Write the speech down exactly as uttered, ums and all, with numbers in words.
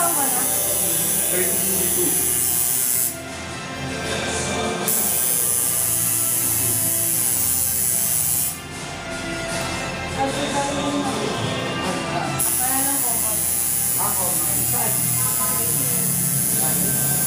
taon ka na? thirty-two. Ay, sa tayo mo na. Wala lang po. Ako, my son.